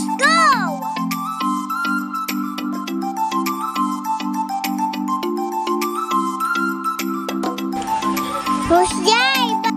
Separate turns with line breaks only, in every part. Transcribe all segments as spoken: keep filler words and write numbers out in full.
Let's go! Who's yay?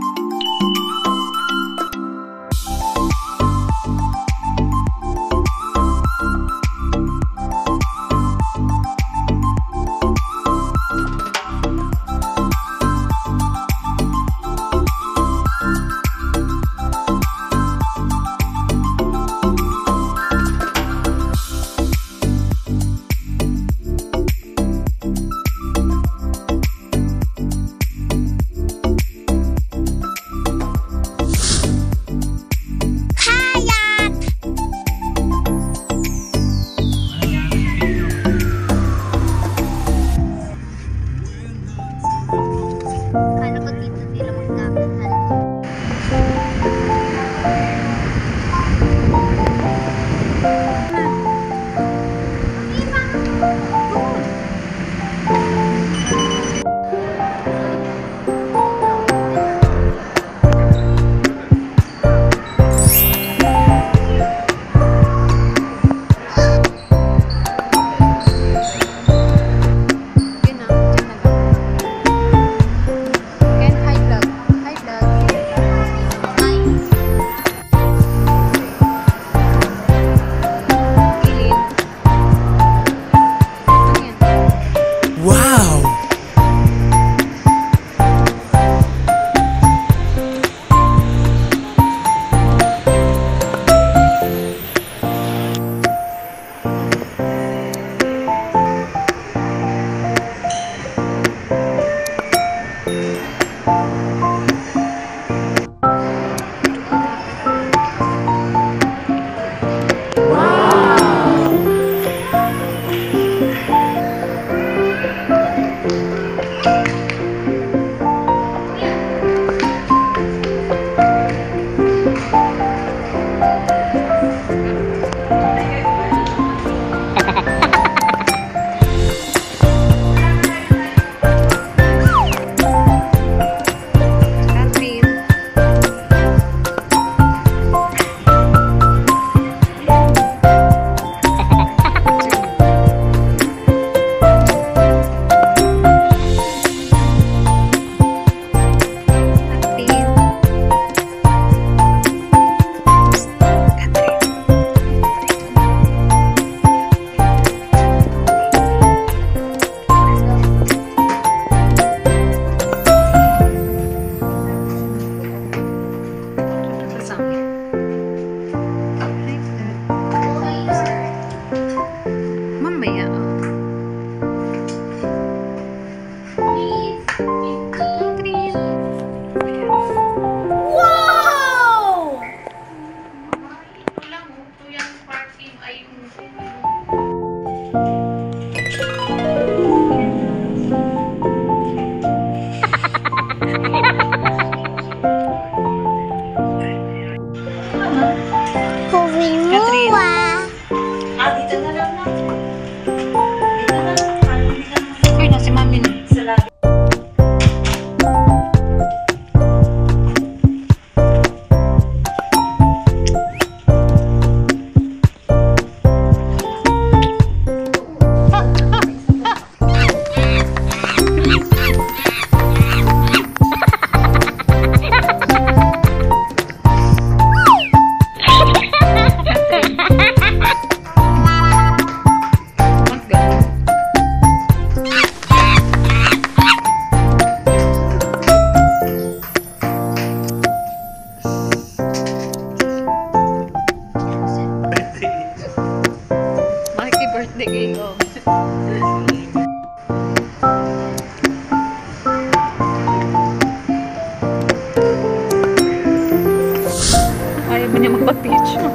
Ayaw mo niya magpa-picture.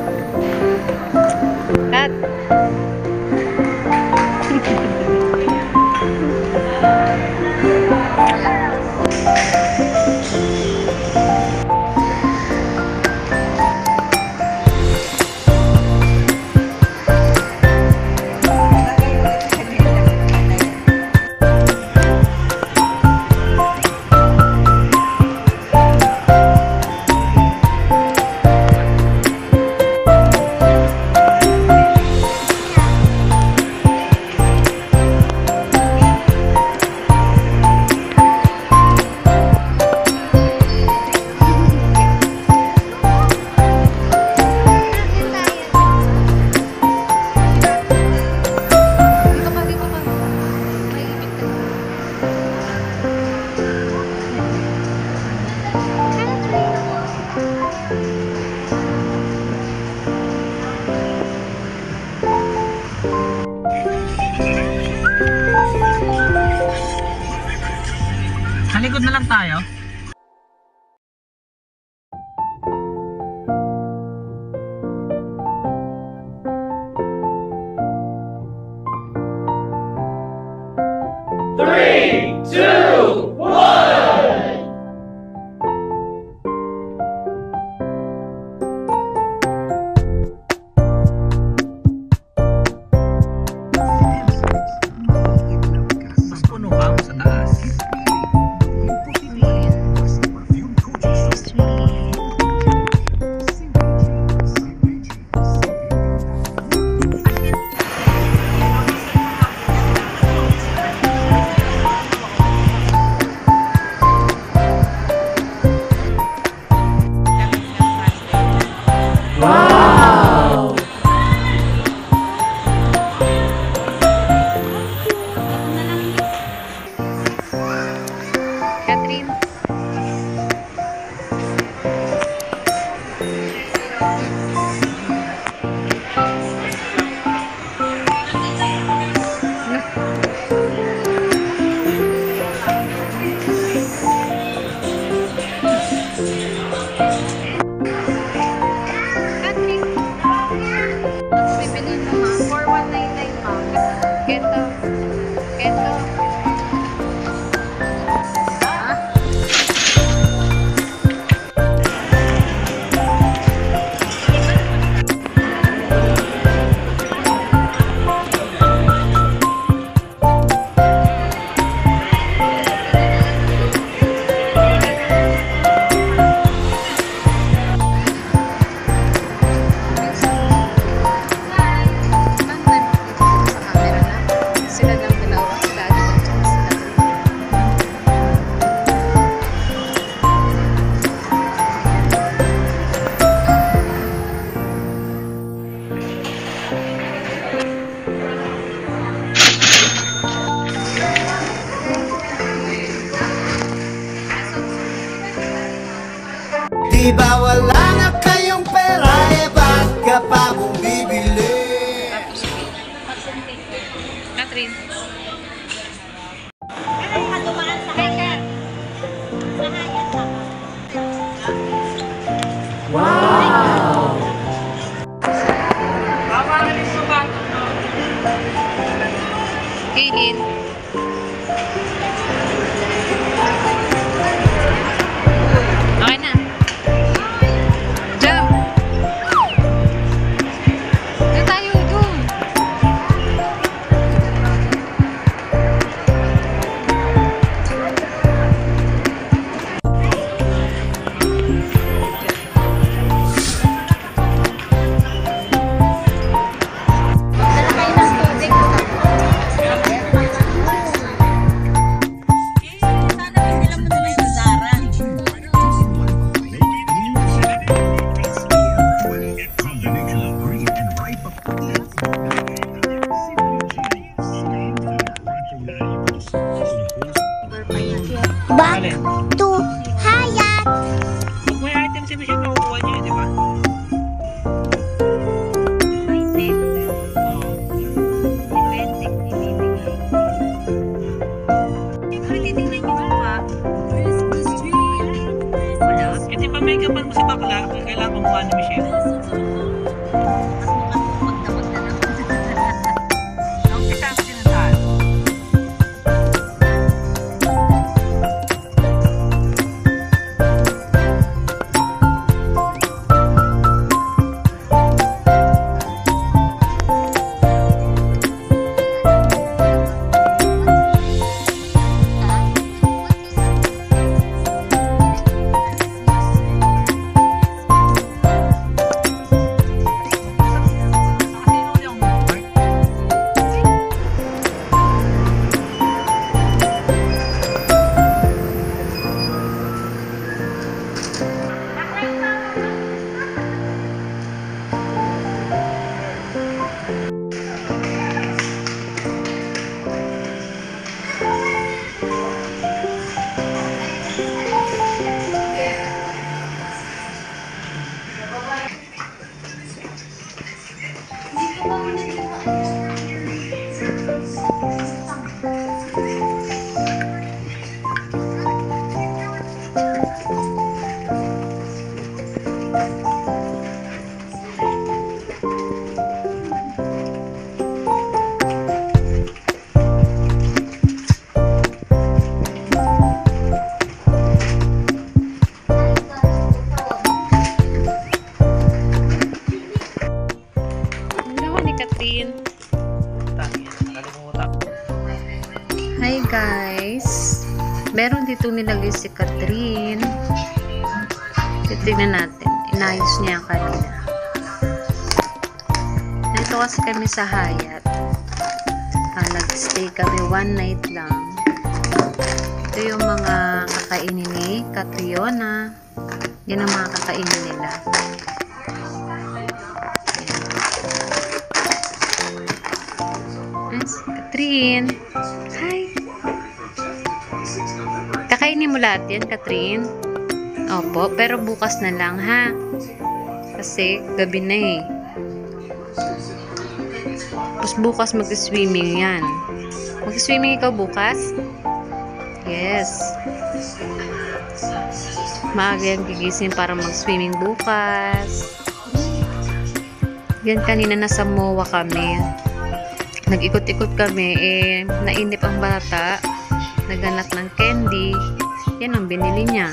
At
Di ba wala na kayong pera, eh ba't ka pa bumibili?
Catherine.
Wow!
Kaylin. Okay na. Jump! Na tayo doon.
Back to Hayat.
Pag may item si Michelle, makukuha niya yun, di ba? Eh, di ba may kapan mo si Bakla? Kailangan kumuha ni Michelle. Ang pisa ko sinundan.
Hi guys, meron dito nilagay si Catherine. Titignan natin, inayos niya ang kanina. Dito kasi kami sa Hayat. Ah, nag-stay kami one night lang. Ito yung mga kakainin ni Catriona. Yan ang mga kakainin nila. Yes, Catherine. Hi. Kakainin mo lahat yan, Catherine? Opo, pero bukas na lang, ha? Kasi gabi na eh. Tapos bukas mag-swimming yan. Mag-swimming ikaw bukas? Yes. Maaga yan gigising para mag-swimming bukas. Yan, kanina nasa M O A kami. Nag-ikot-ikot kami, eh, nainip ang bata. Naghanap ng candy. Yan ang binili niya.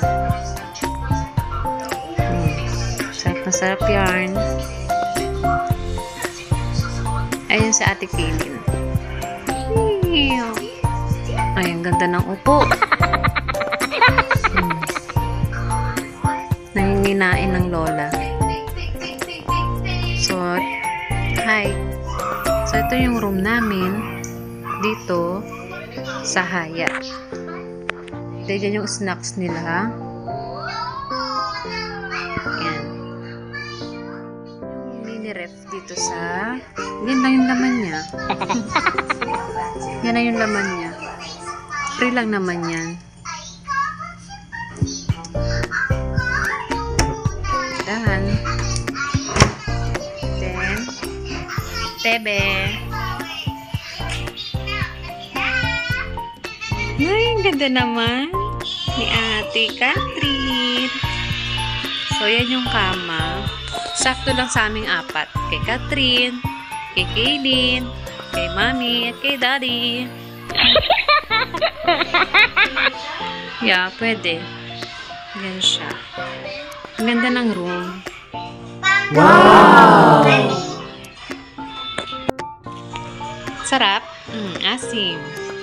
Hmm. Sarap na sarap yarn. Ayan si Ate Kaylin. Ay, ang ganda ng upo. Hmm. Nanginginain ng lola. So, hi. So, ito yung room namin dito sa Hayat. Tignan yung snacks nila. Yan. Yung mini ref dito sa... Yan lang yung laman niya. Yan na yung laman niya. Free lang naman yan. Tebe. Ay, ang ganda naman ni Ate Catherine. So, yan yung kama. Sakto lang sa aming apat. Kay Catherine, kay Kaylin, kay Mami, at kay Daddy. Yeah, pwede. Yan siya. Ang ganda ng room.
Wow!
Sarap. Mm, asim.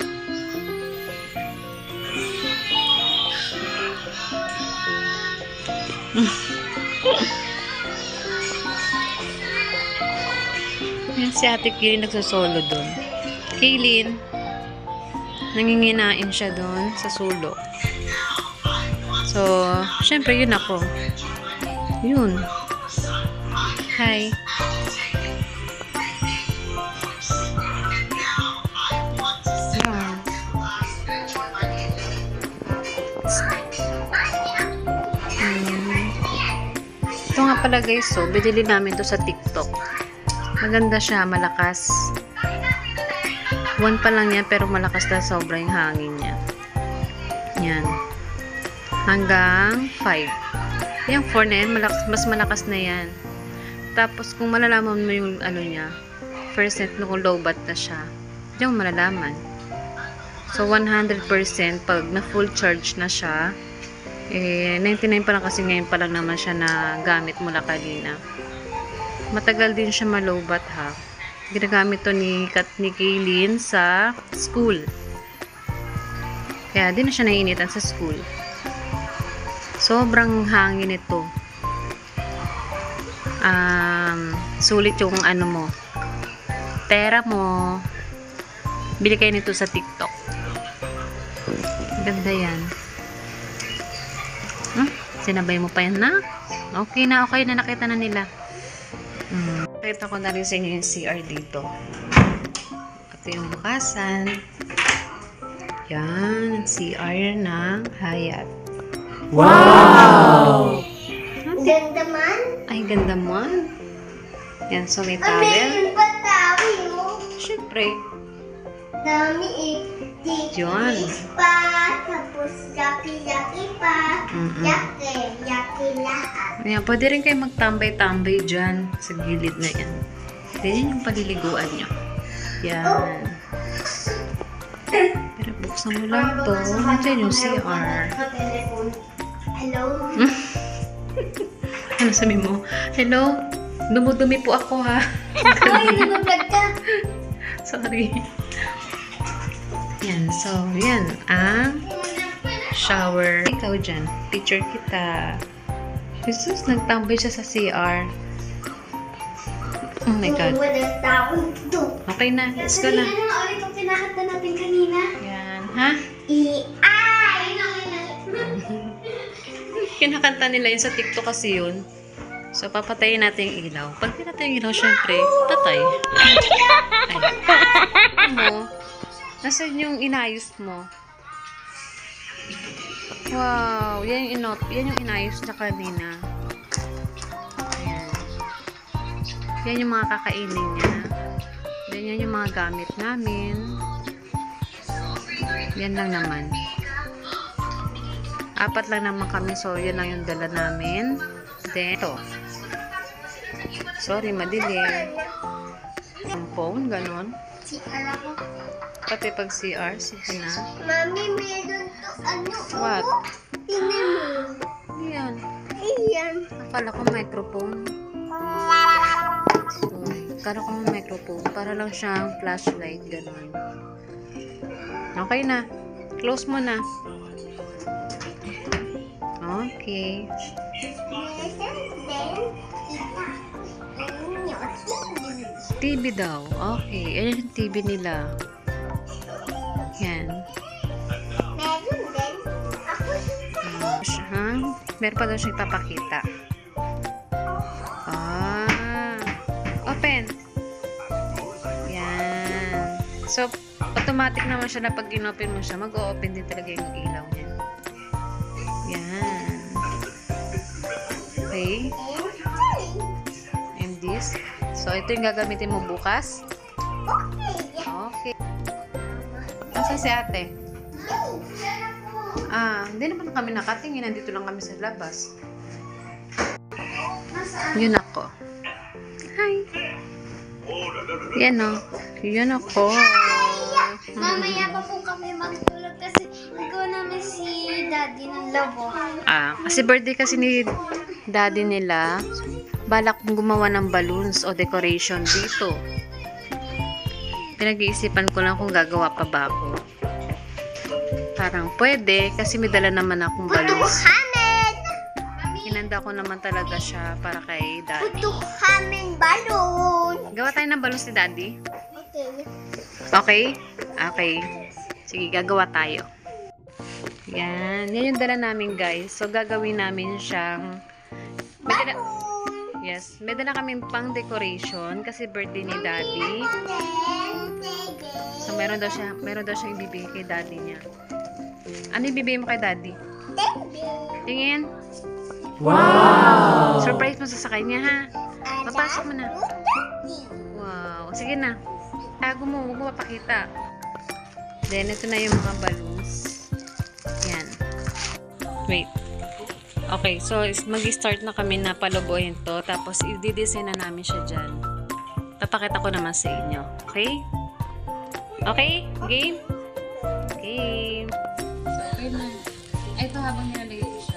Yan si Ate Kaylin nagsosolo dun. Kaylin, nanginginain siya dun sa sulo. So, syempre yun ako. Yun. Hi. Yan. Hmm. Ito nga pala guys, so, binili namin to sa TikTok. Maganda siya, malakas. One pa lang yan, pero malakas na sobra yung hangin niya. Yan. Hanggang five. Yung four na yan, malakas, mas malakas na yan. Tapos, kung malalaman mo yung ano niya, percent no, kung low bat na siya, diyan mo malalaman. So, one hundred percent, pag na full charge na siya, eh, ninety-nine pa lang kasi ngayon pa lang naman siya na gamit mula kanina. Matagal din siya malobat ha. Ginagamit to ni Kat ni Kaylin sa school. Kaya din na siya naiinitan sa school. Sobrang hangin ito. Um, sulit yung ano mo. Pera mo. Bili kayo nito sa TikTok. Ganda yan. Hmm? Sinabay mo pa yan na? Okay na, okay na, nakita na nila. Hmm. Nakita ko na rin sa inyo yung C R dito. Ito yung bukasan. Yan, C R ng Hyatt.
Wow!
Ganda man.
Ay, ganda man. Yan, so may
Ang
towel.
meron pa tao mo.
Siyempre.
Dami eh.
Yun.
Fish pa. Tapos yaki-yaki pa.
Mm-mm.
Yaki. Yaki lahat.
Ayan, pwede rin kayo magtambay-tambay dyan sa gilid na yan. Ganyan yung paliliguan nyo. Yan. Pero buksan mo lang to. Nandiyan yung C R.
Hello?
Ano sabi mo? Hello? Dumudumi po ako ha.
Ay, nag-vlog ka.
Sorry. Yan. So, yan. Ang shower. Ikaw dyan. Picture kita. Jesus, nagtambay siya sa C R. Oh my God.
Walang tao dito.
Okay na. Let's go na.
Sabihin na nga ulit yung pinakanta natin kanina.
Yan. Ha?
I-ay!
Kinakanta nila yun sa TikTok kasi yun. So, papatayin natin yung ilaw. Pag pinatay yung ilaw, syempre, patay. Ay. Ano mo? Nasaan yung inayos mo? Wow! Yan yung, inop, yan yung inayos na kanina. Ayan. Yan yung mga kakainin niya. Yan, yan yung mga gamit namin. Yan lang naman. Apat lang naman kami, so yun lang yung dala namin. Then, ito. Sorry, madilim. Yung phone, ganon.
Si Ara ko.
Pati pag C R, sige na.
Mami, meron to ano.
What?
Tingnan mo.
Yan.
Ayan.
Akala ko microphone. So, akala ko microphone. Para lang siyang flashlight, ganon. Okay na. Close mo na. Okay. T V daw. Okay. Ayan yung T V nila. Yan.
Meron din. Ako
Ha? Meron pa daw siyang ipapakita. Ah. Open. Yan. So, automatic naman siya na pag in-open mo siya, mag-o-open din talaga yung ilaw niya. Yan. Okay. And this. So, So, ito yung gagamitin mo bukas?
Okay.
Okay. Asa si ate? Ah, hindi naman kami nakatingin. Nandito lang kami sa labas. Yun ako. Hi. Yan o. Yan ako.
Mamaya pa po kami magtulog kasi ikaw namin si daddy ng labo.
Ah, kasi birthday kasi ni daddy nila. Balak kong gumawa ng balloons o decoration dito. Pinag-iisipan ko lang kung gagawa pa ba ako. Parang pwede kasi may dala naman akong balloons.
Butuhamin!
Hinanda ko naman talaga siya para kay daddy.
Butuhamin balon!
Gawa tayo ng balloons ni daddy?
Okay.
Okay? Okay. Sige, gagawa tayo. Yan. Yan yung dala namin, guys. So, gagawin namin siyang... May dala... Yes. May dala kami pang decoration kasi birthday ni daddy. So, meron daw siya, meron daw siya ibibigay kay daddy niya. Ano ibibigay mo kay daddy? Tingin. Wow! Surprise mo sa sa kanya, ha? Papasok mo na. Wow. Sige na. Tago mo. Huwag mo mapakita. Then, ito na yung mga balloons. Yan. Wait. Okay. So, mag-start na kami na palubuhin to. Tapos, i-design na namin siya dyan. Papakita ko naman sa inyo. Okay? Okay? Game? Game. So, okay na. Ito habang nilalagay ko siya.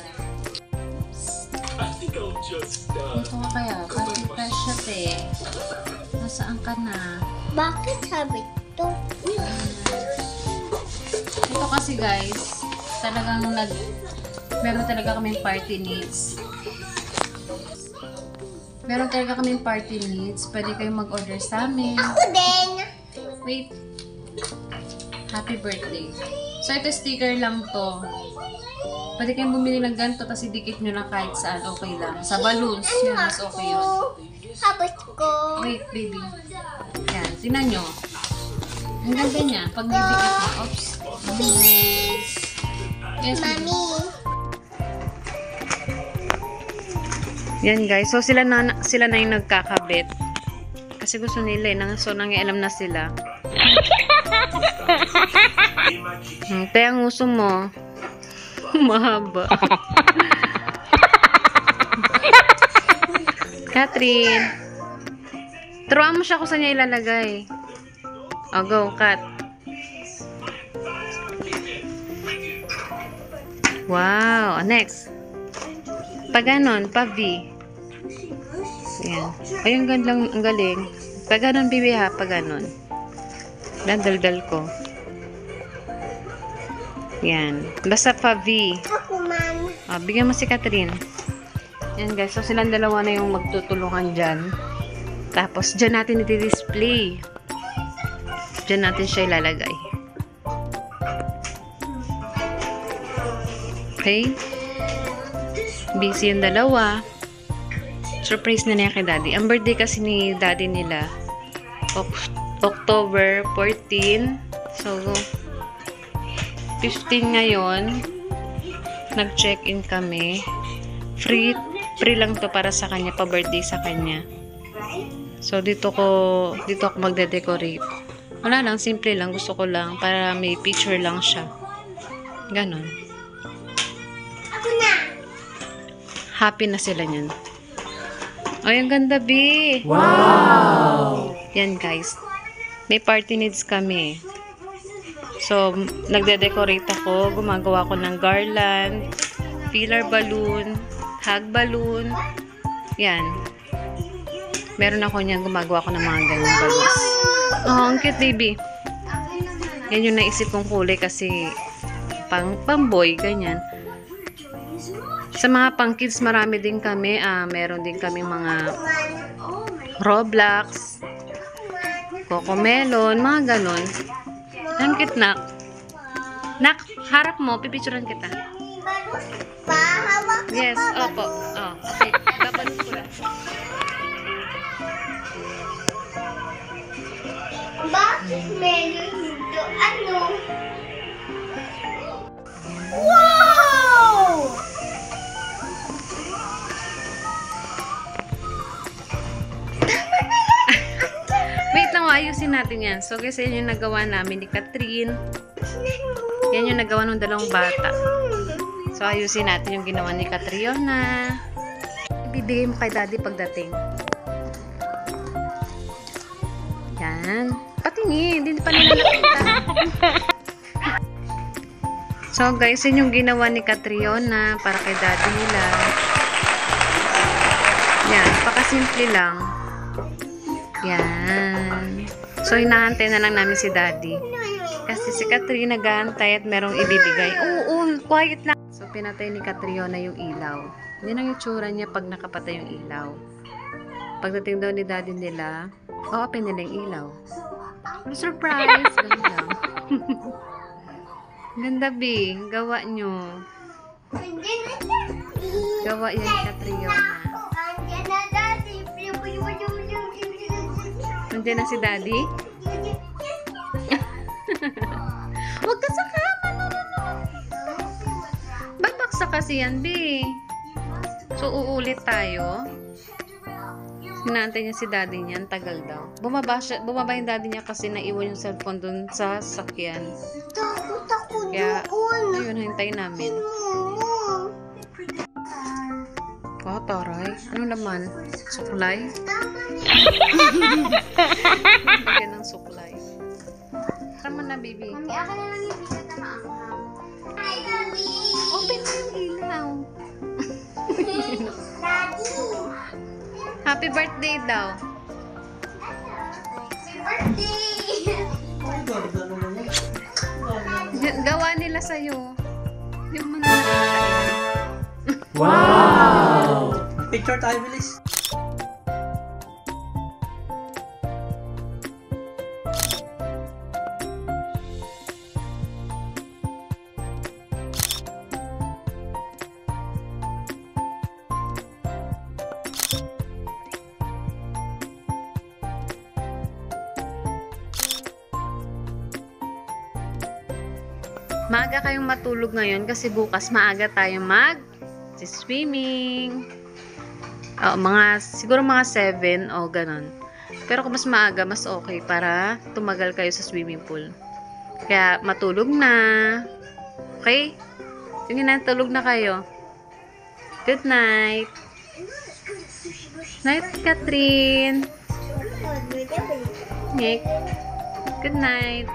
Ito ka kaya. Kasi fresh siya, te. Nasaan ka na?
Bakit sabi ito?
Ito kasi guys, talagang nag meron talaga kaming party needs. Meron talaga kaming party needs. Pwede kayong mag-order sa amin.
Ako din!
Wait. Happy birthday. So, ito sticker lang to. Pwede kayong bumili ng ganito tapos idikit nyo lang kahit saan. Okay lang. Sa balloons. Yan, mas okay yun.
Habot ko.
Wait, baby. Yan, tingnan nyo. Ang ganda niya. Pag nidikit mo. Oops.
Finish!
Yes,
Mami!
yan guys. So sila na sila na yung nagkakabit. Kasi gusto nila eh. Nang, so nangialam na sila. hmm, Te, ang uso mo. Mahaba. Catherine. Turuan mo siya kung saan niya ilalagay. O, go, Kat. Wow. Next. Pag ganon, pa V. Yan. Ay, ang gandang, ang galing. Pag ganon, bibi ha, pag ganon. Daldal ko. Yan. Basta pa V.
Ako man.
Ah, bigyan mo si Catherine. Yan guys. So, silang dalawa na yung magtutulungan dyan. Tapos, dyan natin i-display. Dyan natin siya ilalagay. Okay? Busy yung dalawa. Surprise na niya kay daddy. Ang birthday kasi ni daddy nila, October fourteen. So, fifteen ngayon. Nag-check-in kami. Free, free lang to para sa kanya, pa-birthday sa kanya. So, dito ko, dito ako magde-decorate. Wala lang, simple lang. Gusto ko lang para may picture lang siya. Ganon.
Ako na.
Happy na sila niyan. Ay, ang ganda, B. Wow! Yan, guys. May party needs kami. So, nagde-decorate ako. Gumagawa ko ng garland, filler balloon, hug balloon. Yan. Meron ako niyan. Gumagawa ko ng mga ganyang balloons. Oh, ang cute, baby. Yan yung naisip kong kulay kasi pang, pang boy, ganyan. Sa mga pang kids, marami din kami. Ah, meron din kami mga Roblox, Cocomelon, mga ganon. Ang cute, nak. Nak, harap mo. Pipicturean kita.
Pahawak ka
Yes,
pa.
opo. Oh, okay. Babalot ko lang.
Bakit meron dito? Ano? Wow!
ayusin natin yan. So, guys, yan yung nagawa namin ni Catherine. Yan yung nagawa ng dalawang bata. So, ayusin natin yung ginawa ni Catriona. Ibibigay mo kay daddy pagdating. Yan. Patingin. Hindi pa nila nakita. So, guys, yun yung ginawa ni Catriona para kay daddy nila. Yan. Pakasimple lang. Yan. So, hinahantay na lang namin si daddy. Kasi si Catherine nag-aantay at merong ibibigay. Oo, oo, quiet lang. So, pinatay ni Catriona yung ilaw. Yan ang itsura niya pag nakapatay yung ilaw. Pagdating daw ni daddy nila, o-open nila yung ilaw. Surprise! Ganun lang. Ganda, B. Gawa nyo. Gawa yan ni Catriona. Nandiyan na si daddy? Huwag ka sakama. No, no, no. Ba't baksa kasi yan, B? So, uulit tayo. Hinantay niya si daddy niya. Ang tagal daw. Bumaba, siya, bumaba yung daddy niya kasi naiwan yung cellphone dun sa sakyan. Kaya, ayun, hintay namin. Oh, taray. Ano naman? Suklay? Lagyan ng suklay. Tama na, baby.
Mami, akin na lang yung bigat na maanghang. Hi, Daddy!
Open mo yung ilaw.
Daddy!
Happy birthday daw.
Happy birthday!
G- Gawa nila sa'yo. Yung mga nakita.
Wow! Picture tayo, bilis.
Maaga kayong matulog ngayon kasi bukas maaga tayong mag swimming. Oh, mga siguro mga seven o ganon. Pero kung mas maaga, mas okay para tumagal kayo sa swimming pool. Kaya matulog na. Okay? Sige na, tulog na kayo. Good night. Night, Catherine. Nick. Good night.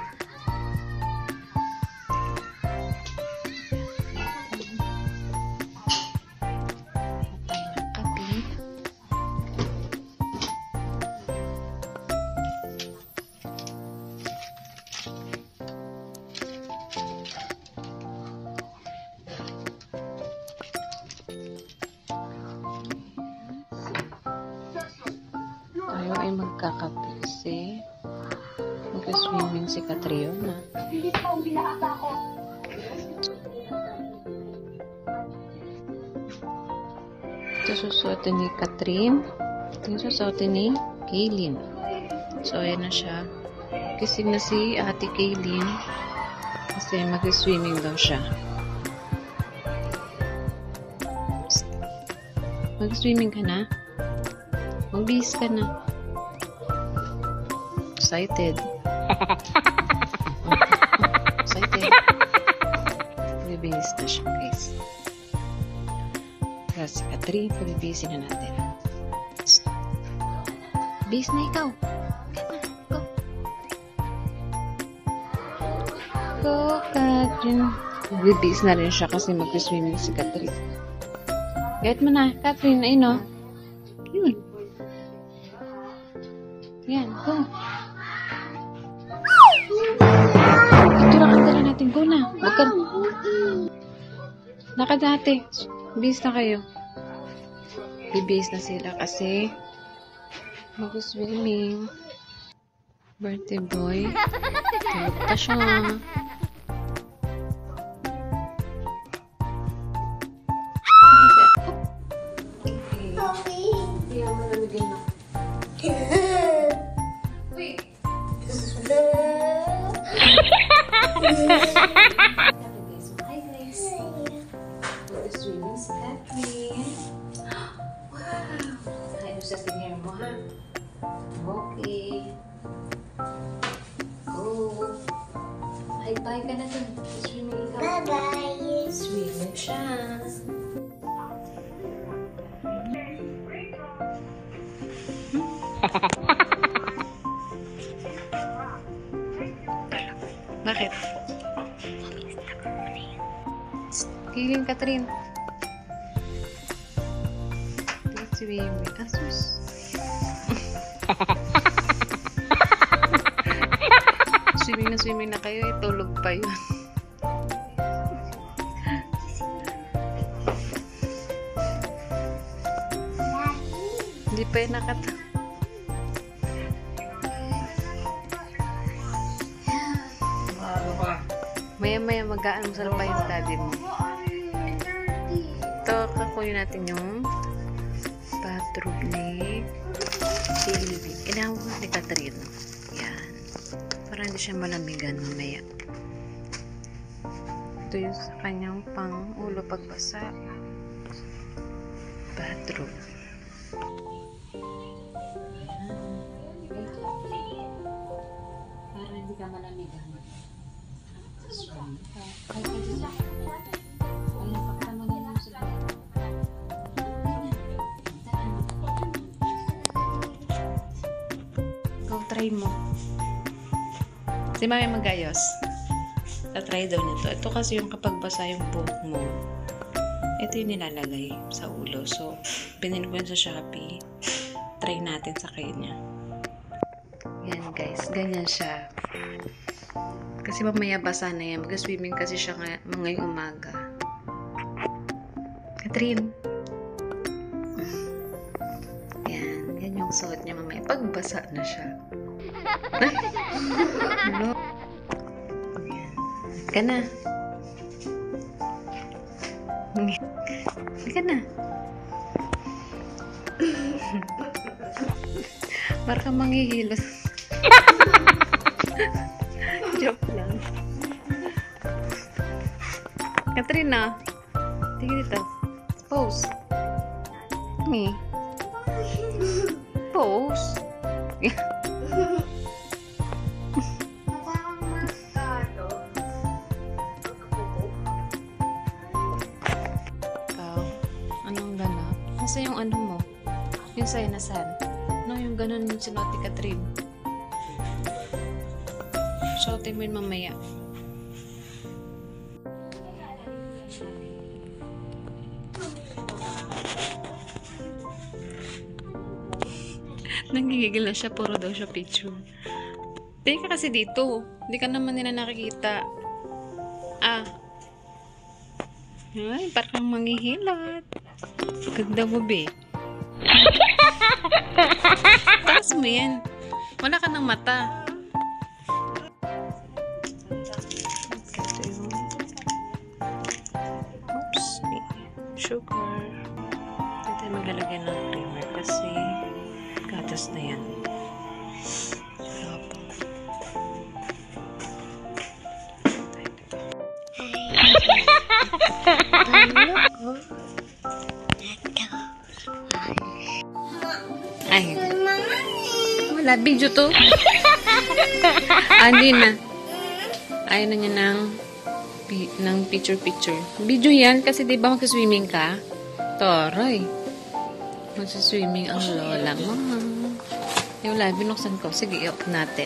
Tayo ay magkakape kasi mag-swimming si Catriona.
Hindi pa umilaata ako.
Ito susuotin ni Catherine. Ito susuotin ni Kaylin. So, ayan na siya. Kising na si Ate Kaylin kasi mag-swimming daw siya. Mag-swimming ka na? Magbihis ka na. Excited. Excited. Magbihis na siya, guys. Kaya si Catherine, pabibihisin na natin. Bihis na ikaw. Go. Go, Catherine. Magbihis na rin siya kasi mag-swimming si Catherine. Gayat mo na, Catherine. Ayun, no? Yun. Yan, go. Ito lakad na natin. Go na. Huwag ka. Lakad natin. Bihis na kayo. Bibihis na sila kasi mag-swimming. Birthday boy. Tulog pa siya. Hi guys. Mag-swimming si Catherine. Wow! Ayos sa tingin mo ha. Okay. Bye-bye ka na dun. Swimming ka.
Bye-bye.
Swimming siya. Bakit? Kiling, Catherine. Swimming. Asus. Swimming na swimming na kayo. Eh, tulog pa yun. Hindi pa yun nakata. Maya-maya mag-aalmusal pa yung daddy mo. Ito, kakunin natin yung bathroom ni Sylvie. Kailangan mo ni Catherine. Yan. Para hindi siya malamigan mamaya. Ito yung sa kanyang pang ulo pagbasa. Bathroom. Para hindi ka malamigan. Ay, kasi siya. Ay, pagkama niya lang sa go, try mo. Si mami mag-ayos. Ta-try daw nito. Ito kasi yung kapag basa yung buhok mo, ito yung nilalagay sa ulo. So, pinili ko yun sa Shopee. Try natin sa kanya. Yan guys, ganyan siya. Kasi mamaya basa na yan. Mag-swimming kasi siya ngay ngayong umaga. Catherine. Yan. Yan yung suot niya mamaya. Pagbasa na siya. Hello. Yan. Ka na. Ka na. Para kang manghihilos. Joke lang. Katrina, tingin dito. Pose. Me. Pose. Ikaw, anong ganap? Nasa yung ano mo? Yung sa'yo nasan? No, yung ganun yung sinuot ni Catherine. Suotin mo yun mamaya. Nanggigigil na siya. Puro daw siya picture. Tingin ka kasi dito. Hindi ka naman nila nakikita. Ah. Ay, parang manghihilat. Ganda mo, be. Taas mo yan. Wala ka ng mata. Oops. Sugar. Dito maglalagay ng creamer kasi gatas na yan. Ay. Wala. Video to. Andi na. Ayaw na niya ng, ng picture-picture. Video yan kasi diba mag-swimming ka? Taray. Mag-swimming ang lola mo. Yung wala. Binuksan ko. Sige, i-off natin.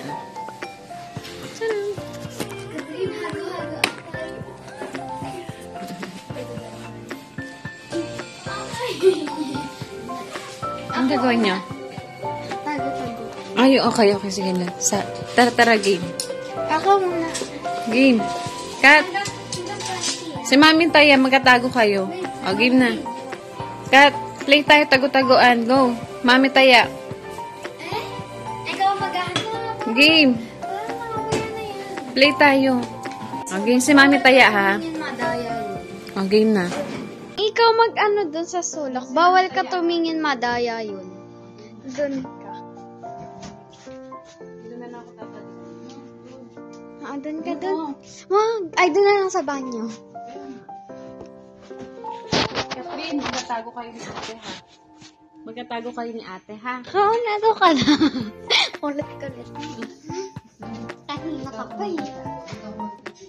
Ang gagawin niyo?
Tago-tago.
Ay, okay, okay. Sige na. Sa, tara, tara, game.
Ako muna.
Game. Kat. Si Mami Taya, magkatago kayo. O, game na. Kat, play tayo, tago-tagoan. Go. Mami Taya.
Eh? Ikaw maghahanap.
Game.
Ah, nakabaya na yan.
Play tayo. O, game si Mami Taya, ha?
Yun, madaya yun.
O, game na.
Ikaw mag-ano dun sa sulok. Bawal ka tumingin, madaya yun. Dun ka. Ah, dun ka dun. Wag. Ay, dun na lang sa banyo.
Catherine, magkatago kayo ni ate, ha? Magkatago kayo ni ate, ha?
Oo, nado ka lang. Ulit ka ulit. Kanina ka pa eh.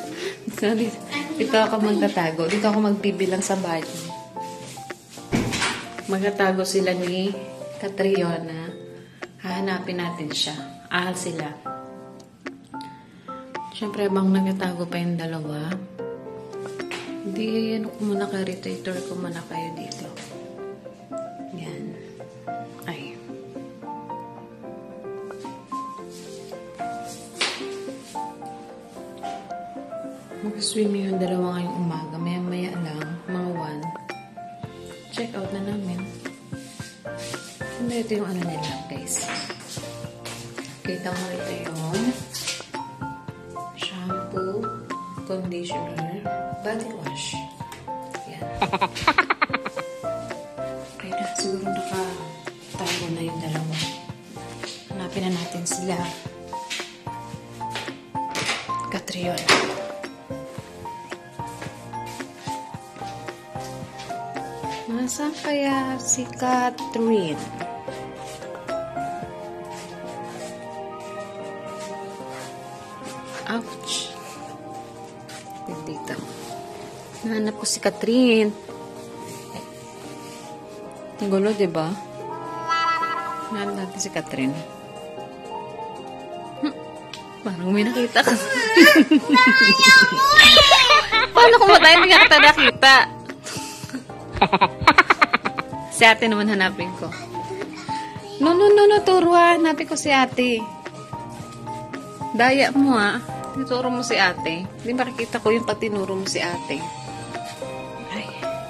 Sorry. Dito ako magtatago. Dito ako magbibilang sa bahay. Magtatago sila ni Catriona. Hahanapin natin siya. Ahal sila. Siyempre, abang nagtatago pa yung dalawa. Hindi, ano ko muna kayo rito. I-tour ko muna kayo dito. Yan. Ay. Mag-swimming yung dalawa ngayong umaga. Maya-maya lang. Mga one. Check out na namin. Ano ito yung ano nila, guys. Kita mo ito yung shampoo, conditioner, body wash. Yan. Okay na. Siguro nakatago na yung dalawa. Hanapin na natin sila. Catriona. Nasaan kaya si Catherine? Ouch. Dito. Nahanap ko si Catherine. Ang gulo, diba? Nahanap natin si Catherine. Hmm. Parang may nakita ka. Paano kung matay hindi nga kita nakita? Si ate naman hanapin ko. No, no, no, no, turo ha. Hanapin ko si ate. Daya mo ha. Tinuro mo si ate. Hindi makikita ko yung pag tinuro mo si ate. Ay.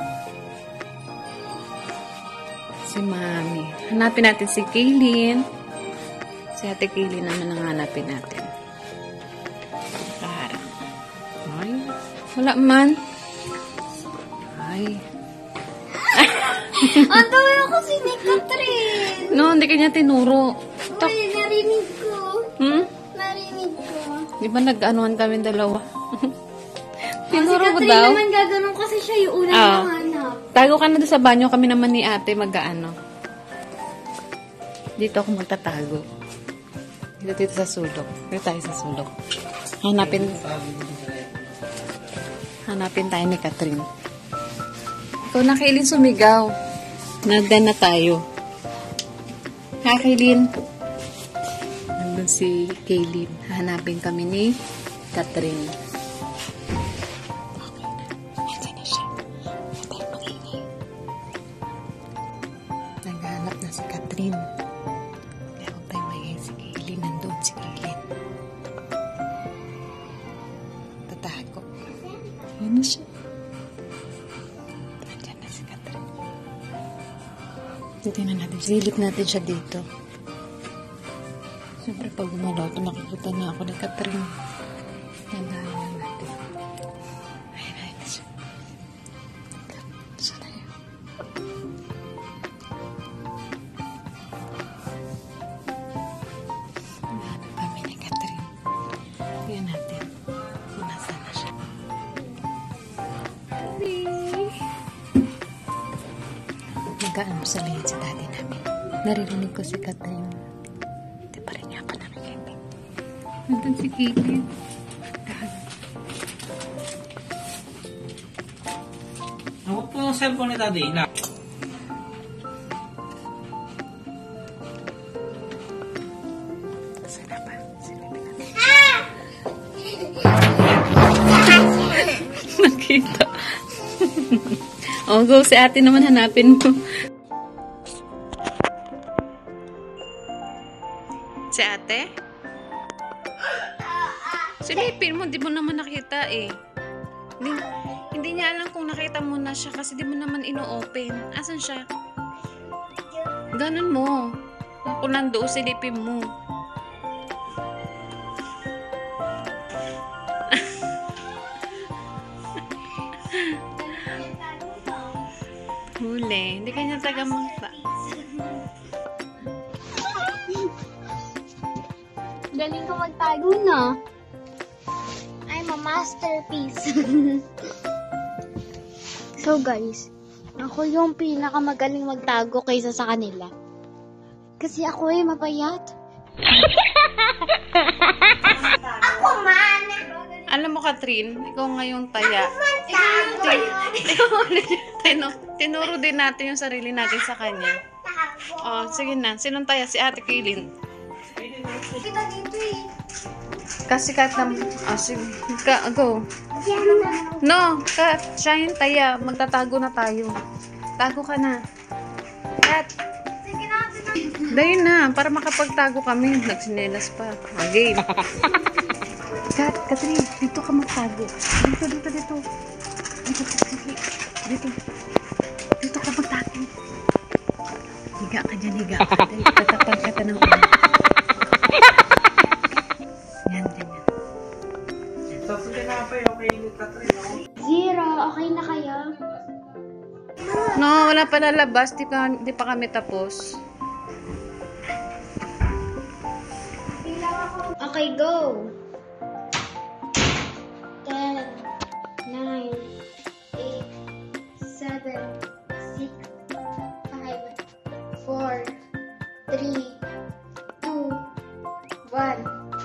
Si mami. Hanapin natin si Kaylin. Si ate Kaylin naman ang hanapin natin. Para. Ay. Wala man. Ay.
Ang dami ako si ni Catherine.
No, hindi kanya tinuro. Tok.
Ay, narinig ko.
Hmm?
Narinig ko.
Di ba nag-anuhan kami dalawa?
Si
Tinuro ko
Catherine
daw.
naman gaganon kasi siya yung unang
Ah.
nahanap.
Tago ka na doon sa banyo. Kami naman ni ate mag-ano. Dito ako magtatago. Dito dito sa sulok. Dito tayo sa sulok. Hanapin. Hanapin tayo ni Catherine. Ikaw na, Kaylin, sumigaw. Nagdan na tayo. Ha, Kaylin? Nandun si Kaylin. Hanapin kami ni Catherine. Okay na siya. Huwag tayo mag-ingay. Naghanap na si Catherine. Kaya huwag tayo mag-ingay si Kaylin. Nandun si Kaylin. Tatago. Ayun na siya. Tingnan natin. Silip natin siya dito. Siyempre, pag gumalaw ito, makikita na ako ni Catherine. Tandaan lang natin. Ayun, ayun siya. Saan tayo? Nahanap kami ni Catherine. Tingnan natin. Kung nasaan na siya. Nagkaan mo sa lihid si daddy namin. Naririnig ko si Catherine. Hindi pa rin niya ako nakikita. Nandun si Kitty.
Ako po yung cellphone ni Daddy. Na.
Sana pa. Silipin natin. Nakita. Oh, go. Si ate naman hanapin mo. Si ate? Silipin mo. Di mo naman nakita eh. Hindi, hindi niya alam kung nakita mo na siya kasi di mo naman ino-open. Asan siya? Ganun mo. Kung nandoon, silipin mo. Huli. Hindi kanya taga magta.
Galing ko magtago na. I'm a masterpiece. So guys, ako yung pinakamagaling magtago kaysa sa kanila. Kasi ako ay mapayat. Ako man!
Alam mo, Katrin, ikaw ngayong taya. Tino, tinuro din natin yung sarili natin sa kanya. Oh, sige na. Sinong taya? Si Ate Kaylin.
Kita dito eh.
Kasi Kat na... Oh, sige. Ka, go. No, Kat. Siya yung taya. Magtatago na tayo. Tago ka na. Kat.
Sige na, sige na.
Dahil na. Para makapagtago kami. Nagsinelas pa. Oh, game. Kat, Katrin. Dito ka magtago. Dito, dito, dito. Dito, dito. Dito. Dito ka magtago. Higa ka dyan, higa ka. Dahil tatapag ka ng ulo. Yan, ganyan.
Sasabihin na pa yung kay Catherine, no?
Zero, okay na kayo?
No, wala pa lalabas. Di pa, di pa kami tapos.
Okay, go! ten, nine, eight, seven, six, five, four, three, two, one.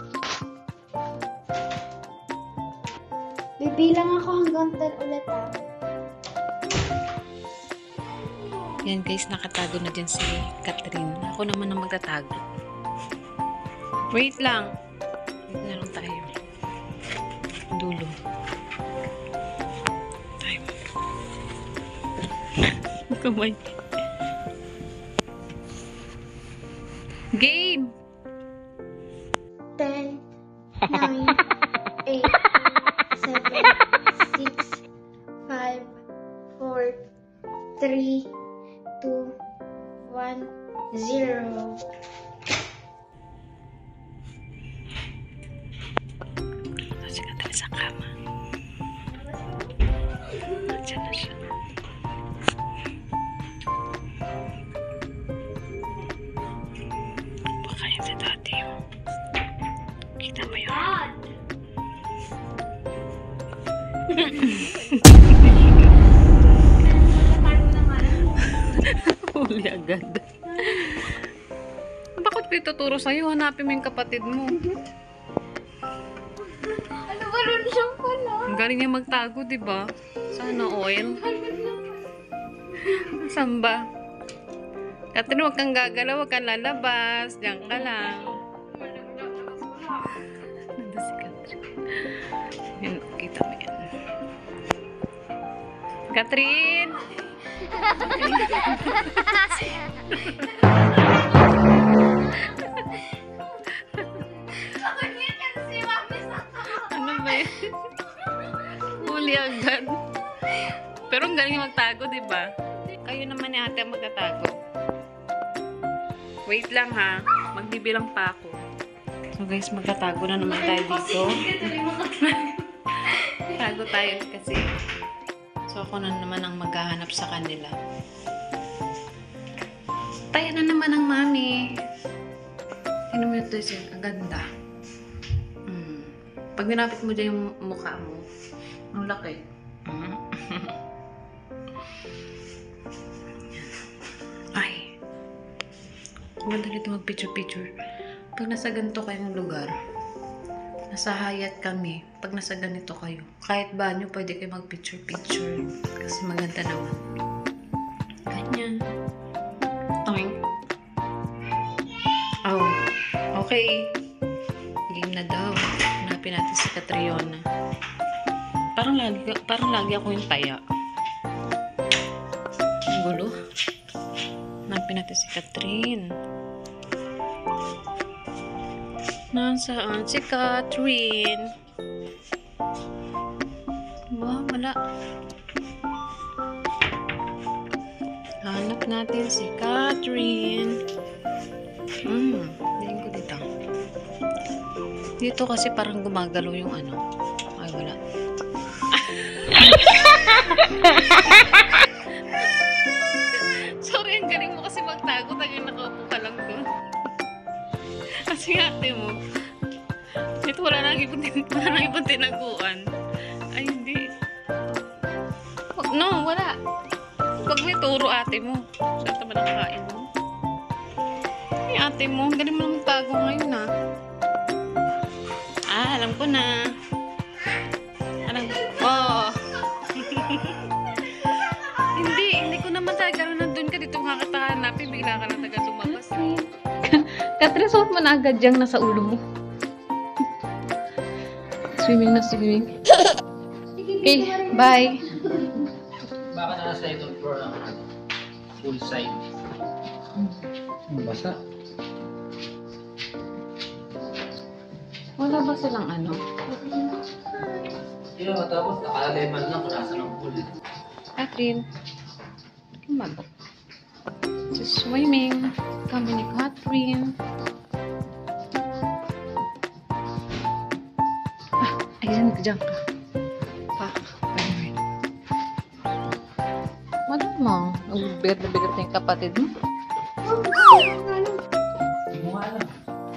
Bibilang ako hanggang ten ulit ah.
Yan guys, nakatago na dyan si Catherine. Ako naman ang magtatago. Wait lang. Wait na lang tayo. Dulo. Time. Kamay. Game!
ten, nine, eight, seven, six, five, four, three, two, one, zero.
Si Catherine sa kama. Nandiyan na siya. Baka yun si dati mo. Kita mo yun? Huli agad. Bakit ko ituturo sa'yo? Hanapin mo yung kapatid mo.
Ano ba rin siyang pala?
Ang galing niya magtago, di ba? Sana oil. Saan ba? Catherine, huwag kang gagalaw, huwag kang lalabas. Diyan ka lang. Nandun si Catherine. Yan, kita mo yan. Catherine! Ano ba yun? Huli agad. Pero ang galing magtago, di ba? Kayo naman ni ate ang magtatago. Wait lang ha. Magbibilang pa ako. So guys, magtatago na naman tayo dito. Tago tayo kasi. So ako na naman ang maghahanap sa kanila. Tayo na naman ang mami. Tingnan mo ito siya. Ang ganda. Hmm. Pag ninapit mo dyan yung mukha mo, ang laki. Hmm. Ay. Ang ganda dito mag-picture-picture. Pag nasa ganito kayong lugar, nasa Hyatt kami, pag nasa ganito kayo, kahit banyo, pwede kayo mag-picture-picture. Kasi maganda naman. Ganyan. Toing. Oh. Okay. Game na daw. Hanapin natin si Catriona. Parang lagi, parang lagi ako yung taya. Ang gulo. Hanapin natin si Catherine. Nasaan si Catherine? Wow, wala. Hanap natin si Catherine. Hmm, tingin ko dito. Dito kasi parang gumagalaw yung ano. Ay, wala. Sorry, ang galing mo kasi magtago. Tagang nakaupo ka lang doon. Kasi ate mo. Ito wala nang ibang, wala nang ibang tinaguan. Ay, hindi. Wag, no, wala. Pag may turo ate mo. Saan naman ang kain mo? Ay, ate mo. Galing mo lang magtago ngayon, ha? Ah, alam ko na. Catherine, suot mo na agad diyang nasa ulo mo. Swimming na swimming. Okay, bye.
Baka na sa ito for uh, full side. Basa.
Wala ba silang ano?
Yung matapos, nakaleman lang kung nasa ng pool.
Catherine, kumagot. So, swimming. Kami ni Catherine. Ah, ayan, dyan ka. Pak. Ayun. Madam mo, nagbigat na bigat na yung kapatid mo.
Hindi mo alam.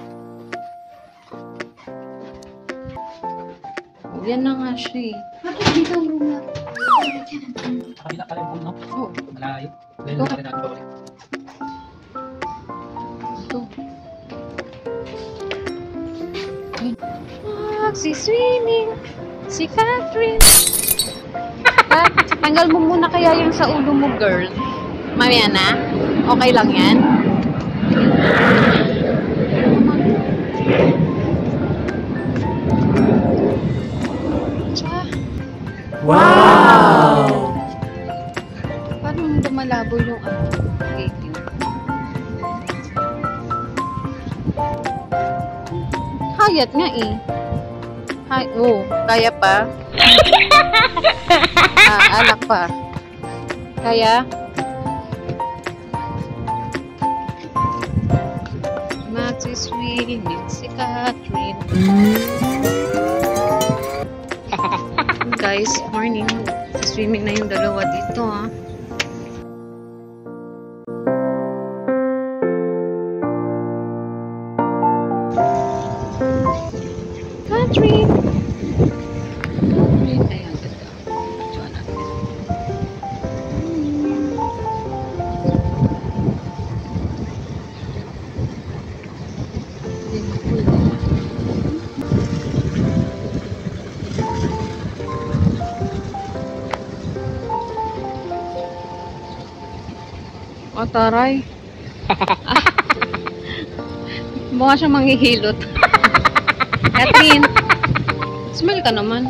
Yan na nga siya eh.
Bakit dito ang room na?
Kabila pala yung pool, no?
Oh,
Malayo. Ganyan natin natin babalik.
ito. Ah, si swimming. Si Catherine. Kat, tanggal mo muna kaya yung sa ulo mo, girl. Mamaya na? Okay lang yan? Tsaka,
Wow!
parang dumalabo yung ano, gate yun. Hayat nga eh. Hay, oh, kaya pa. Ah, alak pa. Kaya? Magsiswimming si Catherine. Guys, morning. Swimming na yung dalawa dito ah. Catherine! Catherine, ayan, ganda. Diyan natin. O, taray. Mukha siyang manghihilot. Catherine, smile ka naman.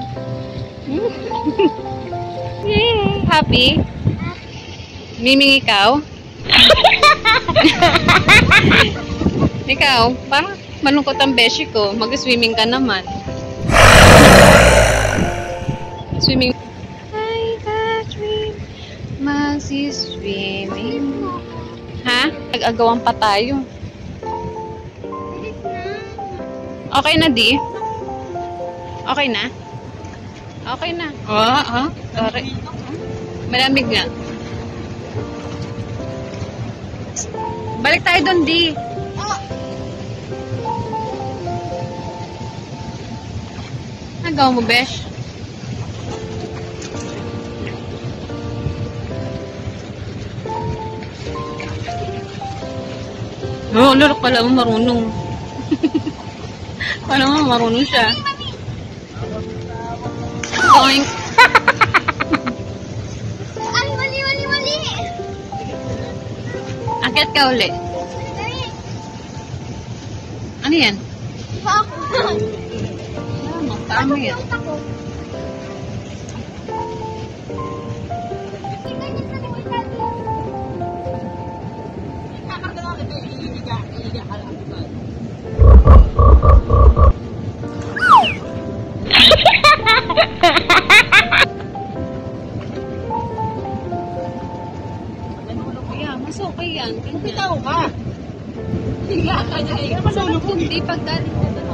Yay! Happy? Miming ikaw? Ikaw, parang malungkot ang beshi ko. Mag-swimming ka naman. Swimming. Hi, Catherine. Mag-swimming. Ha? Nag-agawan pa tayo. Okay na, di? Okay na? Okay na. Oo, oh, oh. Sorry. Malamig nga. Balik tayo doon, di. Nagawa mo, besh? Oo, oh, lalo pala mo marunong. Paano mo marunong siya? Going.
Ay, mali, mali, mali!
Akit ka uli. Ano yan?
Diba ako?
Tama, tama yan.
Yung tako. Tingnan niyo sa likod natin.
Yeah, mas okay yan. Bitaw ka. Higa ka na. Higa ka sa lubog. Hindi pagdating ka na.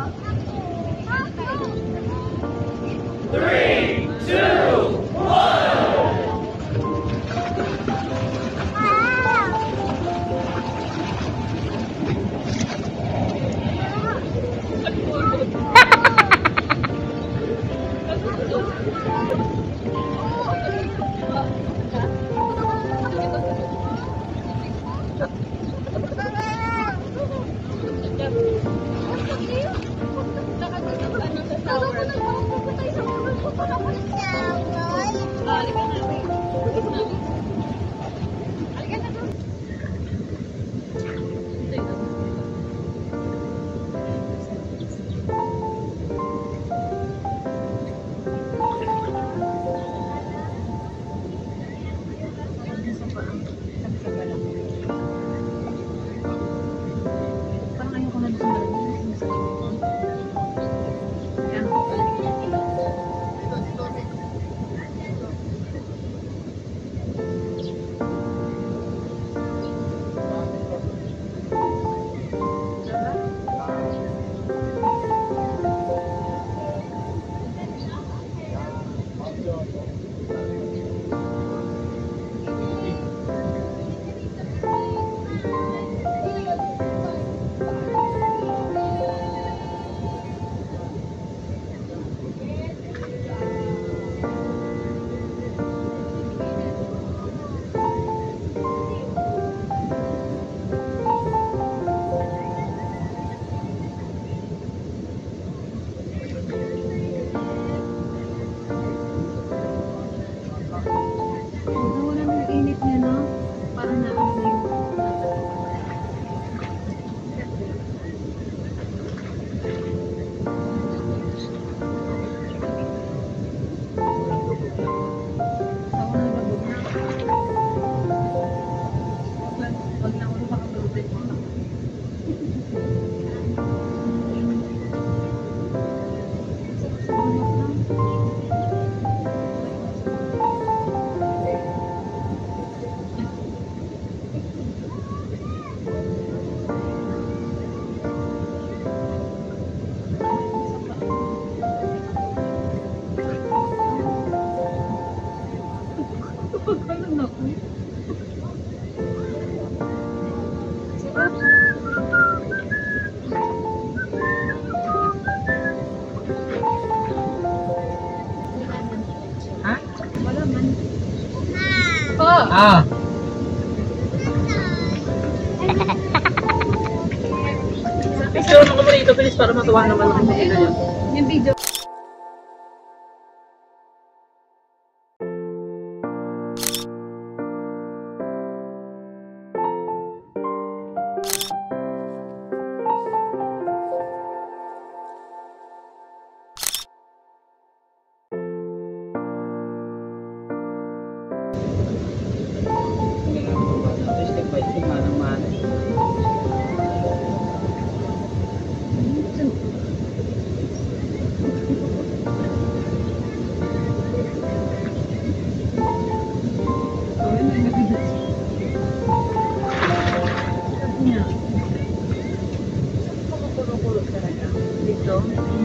Ah. Picture mo ko dito, please, para matuwa naman ako sa video.
Yung video.
Step by step, manang-manang.
Dito.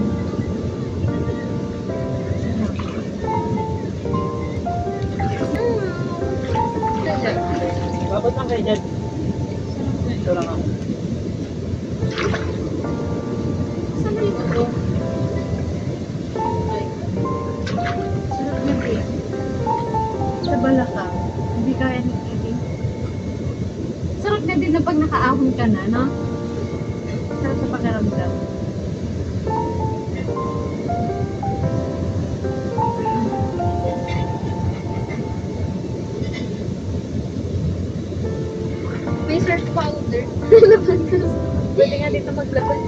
Babot lang kayo dyan. Ito lang ako.
Saan na ito to? Ay. Sarap na eh. Sa balakang. Hindi kaya ni Kiki. Sarap na din na pag nakaahon ka na, no? Sarap sa pakiramdam.
May surf powder.
Pwede nga dito maglabas.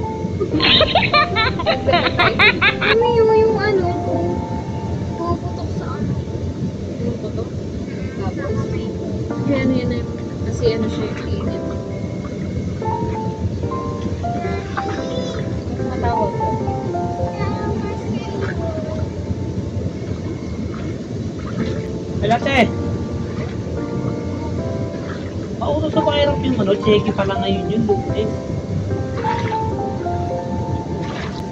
Ano yung, yung ano? Puputok sa ano?
Yung puto. Tapos, kaya ano yan na yung, kasi ano siya yung init. Matawag ko.
Alate! Mauro sa pakirap yung ano, checky pa lang ngayon yun, lunes.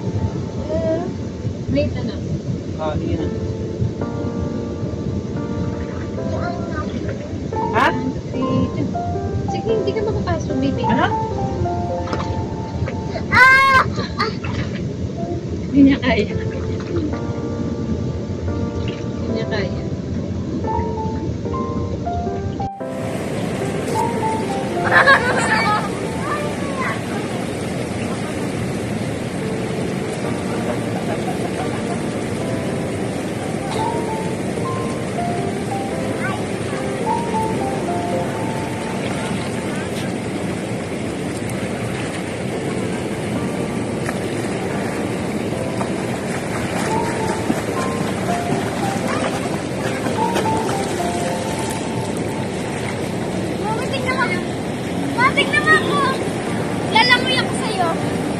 Wait, ano?
Ah, di na. Ha?
Wait. Sige, hindi ka makapasok, baby.
Ano?
Hindi niya kaya. Hindi niya kaya.
Mama, tignan mo. Mama, tignan mo ako. Lalamoy ako sa'yo.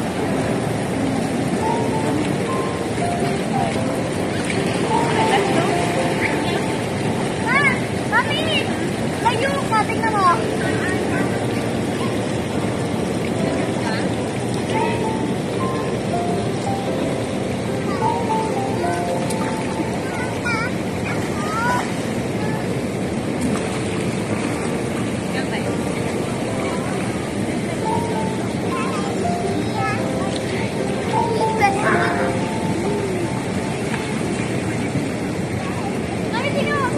Ma, mami, layo ka. Tignan mo. Mami, tignan mo.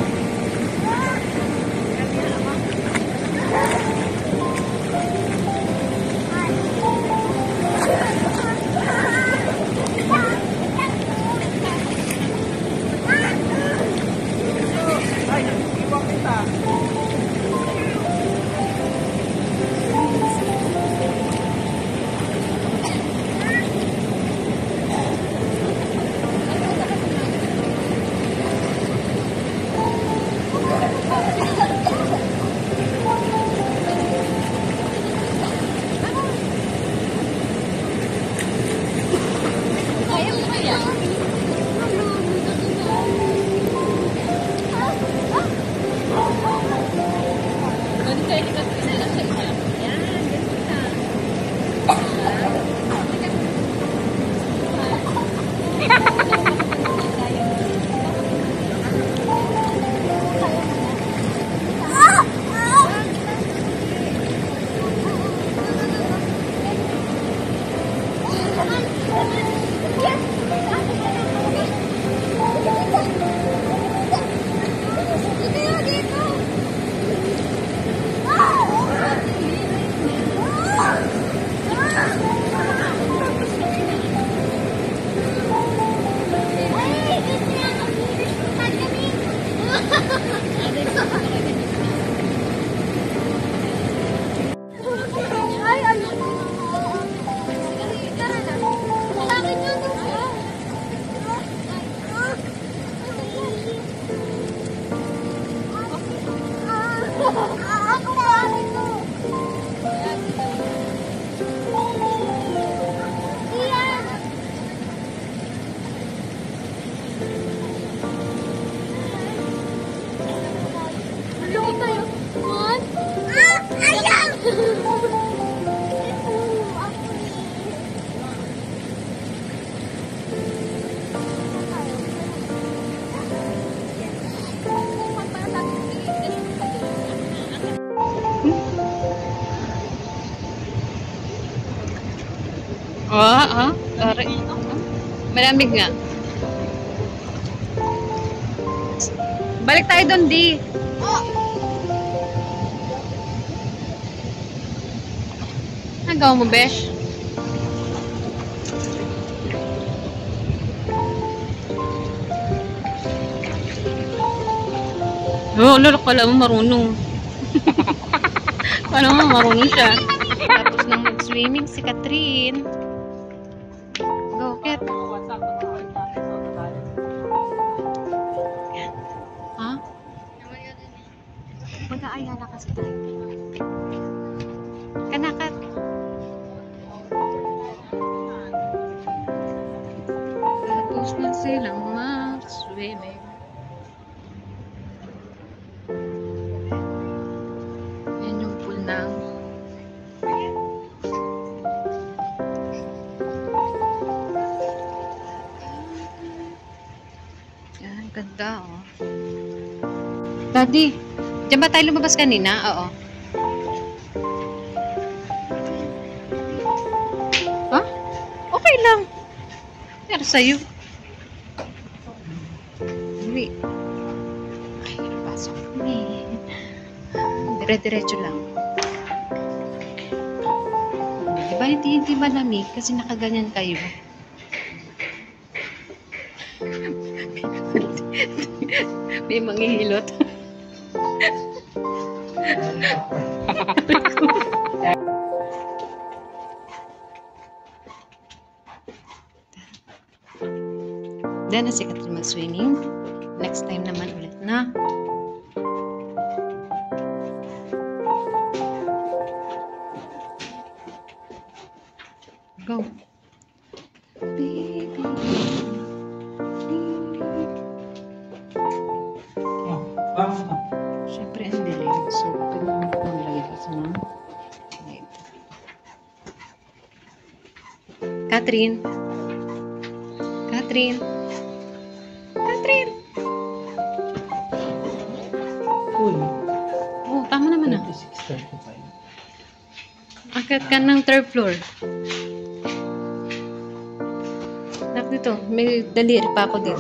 Ay, iwan kita.
Ayaw mo kaya? Ay, ay. Tara na. Sa akin yun. Ako ba? Iyan. Ano tayo? One? Ah! Ayaw!
Oo, oo. Sorry. Malamig nga. Balik tayo doon, Di. Nagawa mo, Besh? Oo, oh, lalo pala mo marunong. Paano mo marunong siya? Tapos nang mag-swimming si Catherine. Go, Kat. Ha? Mag-aayala kasi tayo. Kanakat. Tapos na silang mag-swimming. Yan yung pool ng Ganda, oh. Daddy, diyan ba tayo lumabas kanina? Oo. Ha? Okay lang. Pero sa'yo. Uwi. Ay, pasok kami. Dire-diretso lang. Diba hindi, hindi malamig kasi nakaganyan kayo. May manghihilot. Dahil na si Catherine mag-swimming. Next time naman ulit na. Go. Baby.
Oh, parang ito.
Siyempre, ang dilim. So, kailangan ko maglagay kasi ng light. Catherine. Catherine. Catherine.
Uy,
Oh, tama naman ah.
thirty-six thirty-five.
Akit ka ng third floor. Nak dito, may daliri pa ako dito.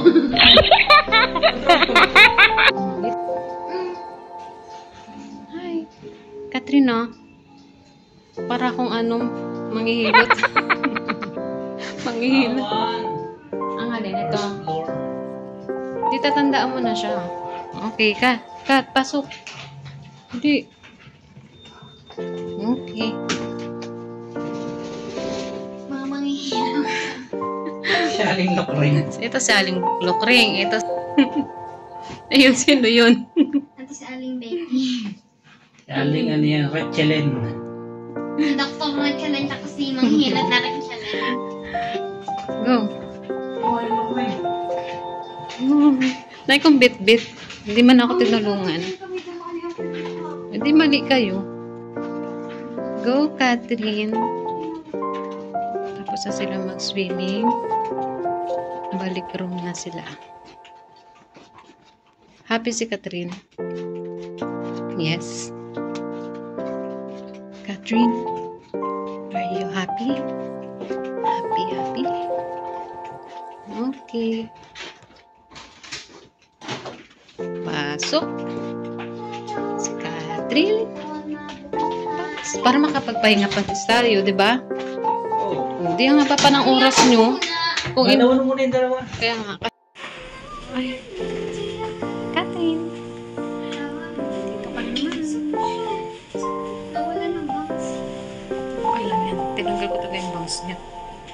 Hi. Catherine, no? Para akong anong manghihilot. Manghihilot. Ang halin, ito.
Floor.
Di tatandaan mo na siya. Okay, Kat. Kat, pasok. Hindi. Okay.
Mga manghihirap.
Shaling lock ring.
Ito si Aling Lokring. Ito. Ayun, sino yun?
Ate si Aling Becky.
Shaling ano yan, Rechelin.
Doktor na challenge ako si manghihirap na rin challenge.
Go.
Oh, yung lock ring.
Dahil kong bit-bit. Hindi man ako tinulungan. Hindi mali kayo. Go, Catherine. Tapos na sila mag-swimming. Balik room na sila. Happy si Catherine? Yes. Catherine, are you happy? Happy, happy? Okay. Pasok. Si Catherine. Para makapagpahinga pa tayo, di ba?
Oh.
Hindi ang pa ng oras nyo. Kung in...
Dalawa na muna yung dalawa.
Kaya nga. Ay. Catherine. Dito ka naman.
Nawala ng box.
Okay lang yan. Tinanggal ko talaga yung bangs niya.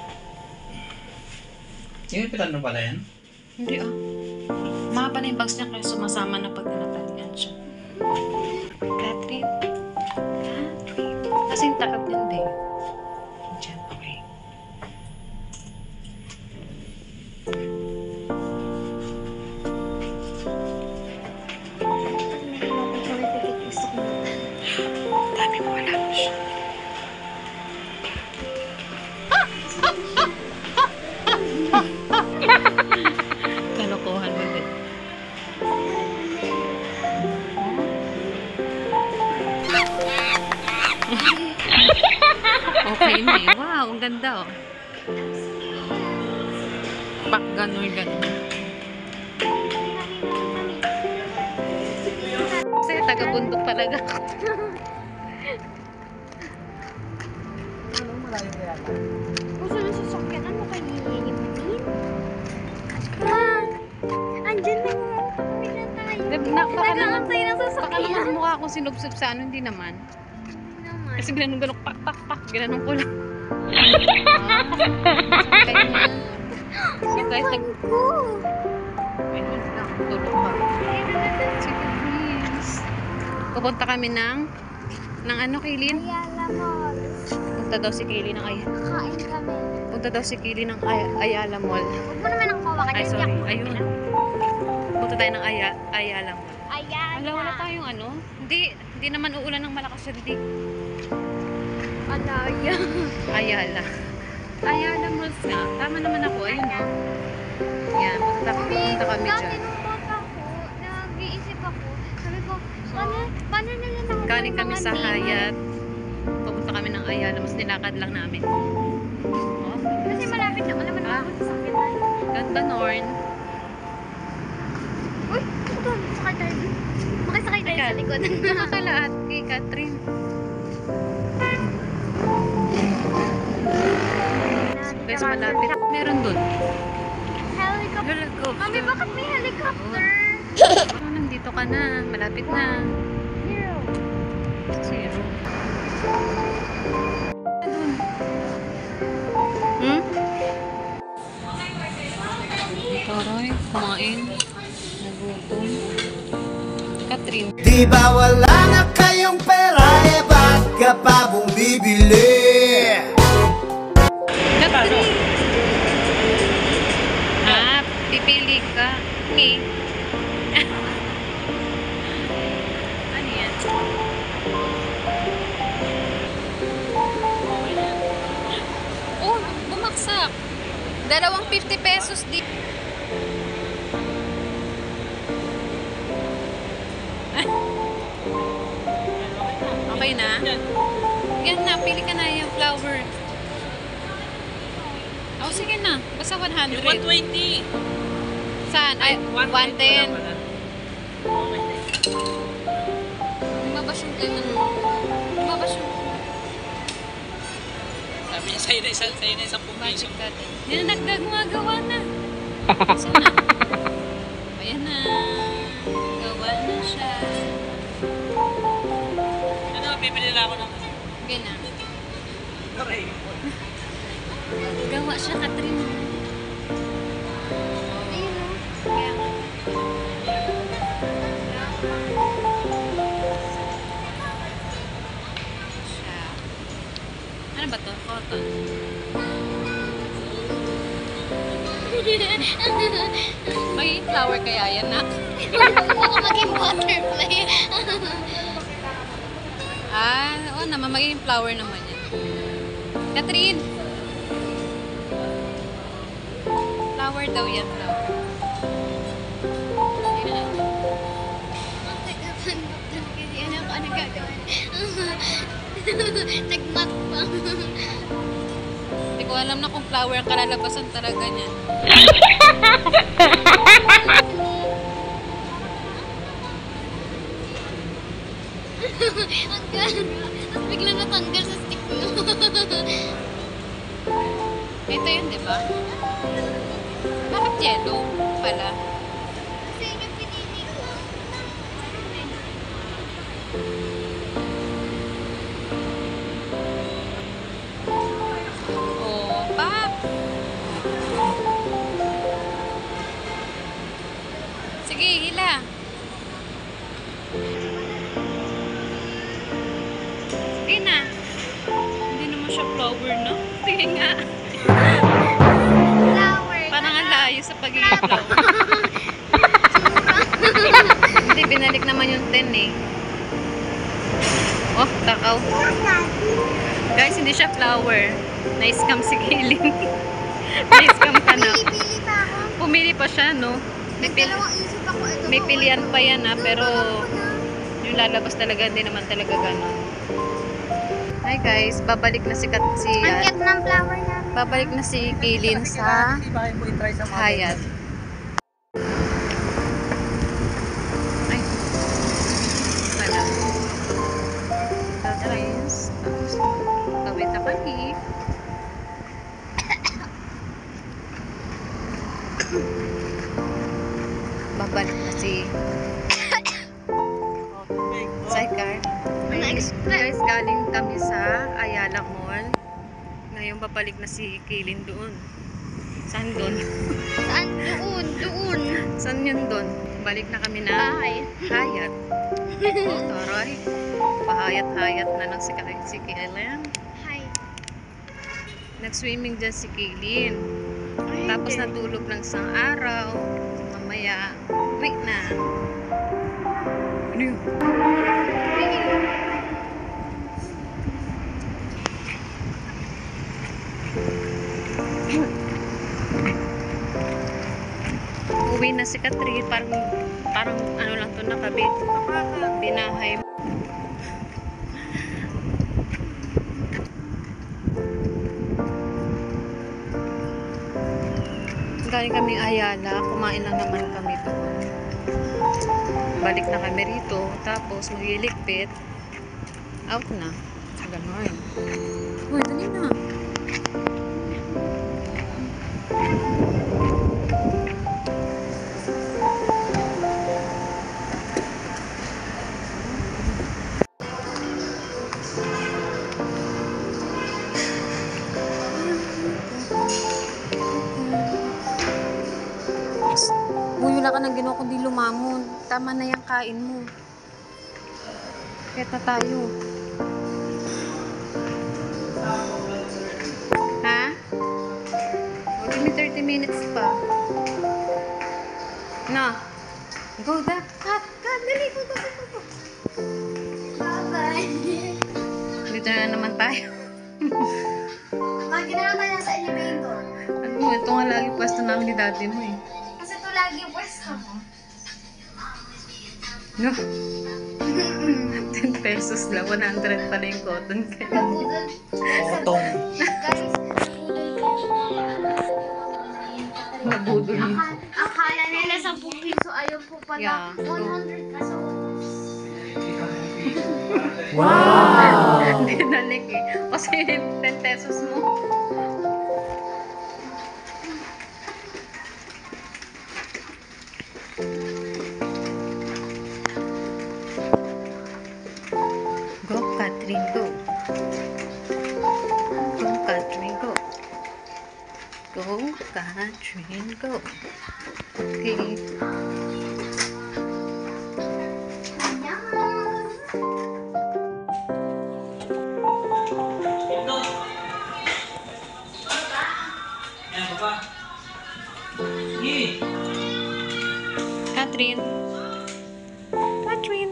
Yung pitan na pala yan?
Hindi ah. Mahaba na yung bangs niya kaya sumasama na pag natalian siya. Catherine. Catherine. Kasi yung takap niyan din. Diyan, okay. Dami mo wala mo siya. Kalokohan mo din. Okay na eh. Wow, ang ganda oh. Pak gano'n gano'n. Kasi taga-bundok talaga.
Gusto na sasakyan. Ano kayo nilimutin? Ah! Andyan na nga. Tapos na tayo.
Na, baka naman,
Nag-aantay ng
baka
sasakyan.
naman mukha akong sinubsob sa ano, hindi naman.
Naman.
Kasi ginanong ganok, pak, pak, pak, ginanong ko lang. Ah, sakay na. Sakay, tag...
Ko.
Ay, hindi na ako tulog pa. Sige, please. Pupunta kami ng, ng ano, Kaylin?
Ayala Mall.
Punta daw si Kaylin ng Ay...
Kakain kami.
Punta daw si Kaylin ng Ay Ayala Mall.
Huwag mo naman ang kawakan.
Ay, sorry. Ayun. Punta tayo ng Aya Ayala Mall.
Ayala.
Wala, wala tayong ano. Hindi, hindi naman uulan ng malakas sa didig.
Alaya.
Ayala. Ayala Malls nga. Tama naman ako. Ayun, oh. Yan, punta, punta kami
Dati
dyan.
nung bata ko, nag-iisip ako, sabi ko, paano, paano nila nakuha
Galing
yung
kami
mga
sa
name?
Hayat. Pupunta kami ng Ayala. Mas nilakad lang namin. Oh,
Kasi malapit lang naman
Ah.
ako sa sakyan.
ganda, Norn.
Uy, ito doon, sakay tayo doon. Makisakay tayo sa likod.
Nakakalaat kay Catherine. Guys, malapit. Meron dun.
Helicopter.
Helicopter.
Mami, bakit may helicopter?
Oh, nandito ka na. Malapit na.
Zero.
Zero. Dun. Hmm? Taray, kumain. Nagutom. Catherine.
Di ba wala na kayong pera, eh ba't ka pa bumibili?
Catherine. Ah, pipili ka. Okay. Ano yan? Oh, bumaksak. Dalawang fifty pesos di. Okay na? Yan na, pili ka na yung flower. Oh, sige na. Basta one hundred.
one twenty.
Saan? Ay, one ten. Lumabas yung ganun. Lumabas yung
Sabi niya sa'yo na isang, sa'yo na isang piso.
magic natin. Yan na, nagagawa na. Saan na? Ayan na. Gawa na siya.
Ano, bibili lang ako ng...
Okay na.
Aray.
Gawa siya, Catherine.
Ayun o.
Kaya nga. Siya. Ano ba to? Cotton. May flower kaya yan, nak?
Baka maging butterfly.
Ah, oo naman. Magiging flower naman yan. Catherine! Flower daw yan, flower. Ayan.
Kasi ano ko, ano gagawin? Nag-mat pa.
Hindi ko alam na kung flower ang kalalabasan talaga niyan.
Ang gano'n. Tapos biglang natanggal sa stick mo.
Ito yun, di ba? Bakit yellow pala?
Kasi yun yung pinili ko.
Oh, pap! Sige, hila. Sige na. Hindi naman siya flower, no? Sige nga.
Flower.
Parang ang layo sa pagiging flower. Hindi, binalik naman yung ten eh. Oh, takaw. Guys, hindi siya flower. Na-scam si Kaylin. Na-scam ka na.
Pili-pili pa ako.
Pumili pa siya, no? May, pil
Nagdalawang isip ako. Ito
may
ba,
pilian
ito?
pa yan, ha?
Ito,
Pero
alam ko na.
yung lalabas talaga, hindi naman talaga gano'n. Hi guys, babalik na si Kat si
Ang
ah,
cute ng flower namin.
babalik na si Kaylin sa Hayat. Ay. Wala. Tapos, tapos, tawid na kami. Babalik na si Sidecar.
Next.
Guys, galing kami sa Ayala Mall. Ngayon babalik na si Kaylin doon. Saan doon?
Saan? Doon. Doon.
Saan yun doon? Balik na kami na
Bahay.
Hayat. Oh, taray. Pahayat-hayat na lang si, Kay- si Kaylin.
Hi.
Nag-swimming dyan si Kaylin. Tapos natulog ng isang araw. Mamaya, uwi na. Ano yun? Uwi na si Catherine. Parang, parang ano lang to nakabit. Binahay. Galing kami Ayala. Kumain lang naman kami doon. Balik na kami rito. Tapos magliligpit. Out na. Ganon. Uy, dali na. Uy, wala ka nang ginawa kundi lumamon. Tama na yung kain mo. Kaya na tayo. Ha? O, give me thirty minutes pa. Na. Go, da. Cut, cut. Dali, go, go, go, go.
Bye-bye.
Dito na naman tayo.
Magkina tayo sa elevator.
Ano mo, ito nga lagi pwesto namin ni dati mo eh.
Kasi ito lagi yung pwesto mo.
No? ten pesos lang. one hundred pa na yung cotton candy.
Nabudol.
Otong.
Guys,
Nabudol yun.
Akala, akala nila sa piso, ayaw po pala.
Yeah.
one hundred peso.
Wow! Hindi nanik eh. Kasi ten pesos mo. Go, Catherine, go. Go, Catherine, go. Go, Catherine, go. Okay.
Yan, baba. Hey.
Catherine. Catherine.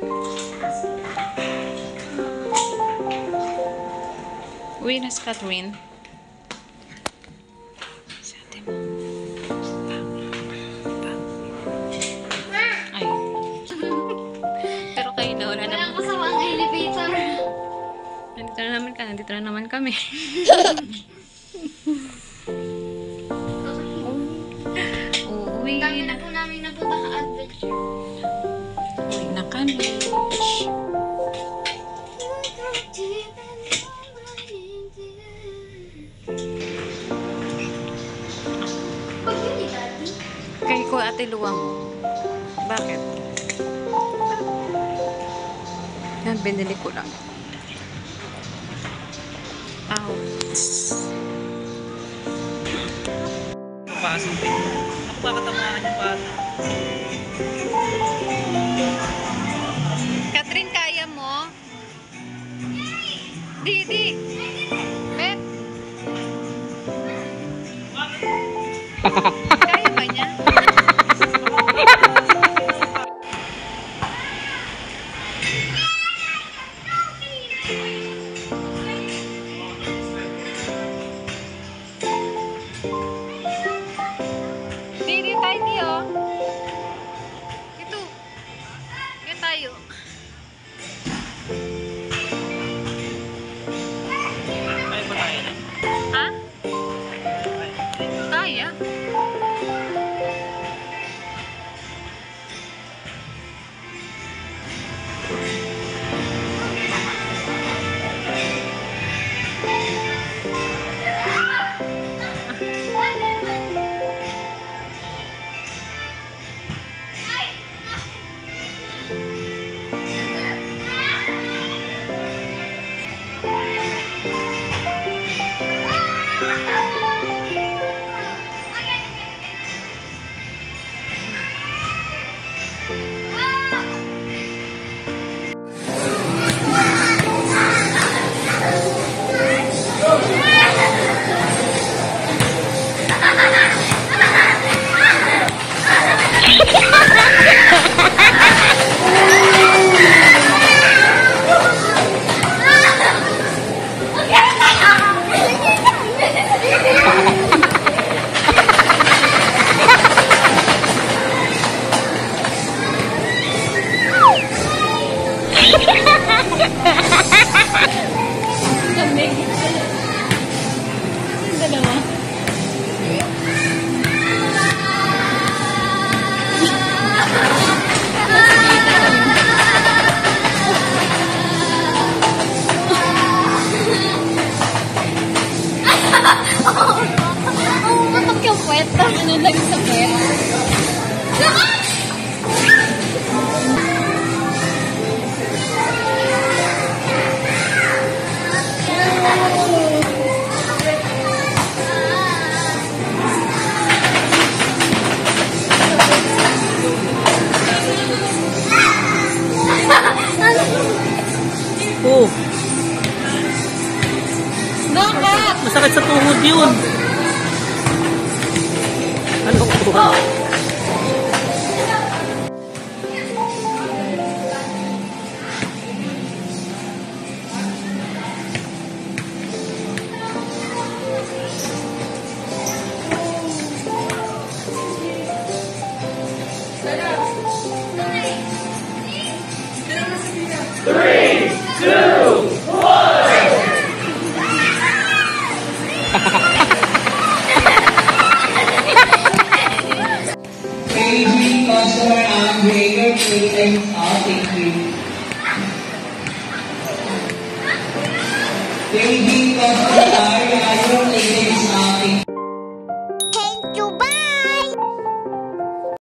Uwi na si Catherine. Si ate mo. Ay. Pero kayo na, wala
Wala
naman.
ko sa mga elevator.
Nandito na naman ka, nandito na naman kami. Uuwi
Dami
na.
na po namin napunta ka adventure.
Uwi na kami.
Pag yun ni Daddy.
Kay ko ate luwang. Bakit? Yan, binili ko lang. Ow.
Pasok eh. Ako kakatamaan yung bata.
Catherine, kaya mo? Didi! Bet! Kaya ba niya? Didi, tayo niyo. Ito. Yan tayo.
Ay, ba tayo na?
Ha? Kaya.
Oo, matok yung puwet. Ano lang sa puwet?
Oh,
Bakit?
masakit sa tuhod yun. Ano po?